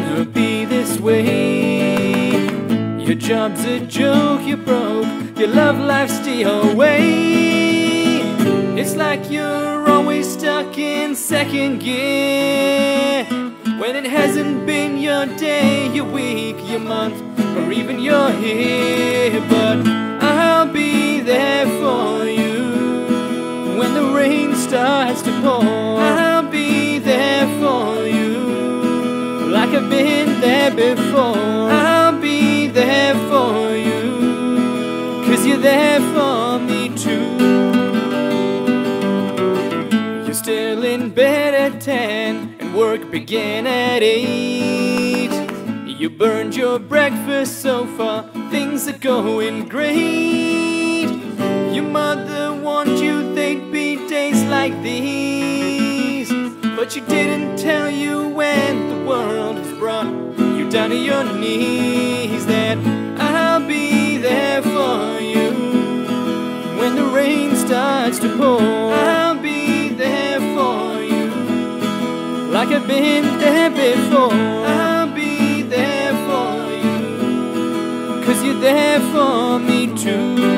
gonna be this way. Your job's a joke, you're broke, your love life's the away. It's like you're always stuck in second gear, when it hasn't been your day, your week, your month, or even your year. But I'll be there for you when the rain starts to pour. I'll be there for you like I've been there before. I'll be there for you, 'cause you're there for me too. You're still in bed at 10 and work began at 8. You burned your breakfast so far, things are going great. Your mother warned you they'd be days like these, but she didn't tell you when the world has brought you down to your knees, that I'll be there for you when the rain starts to pour. I'll be there for you like I've been there before. I'll be there for you, 'cause you're there for me too.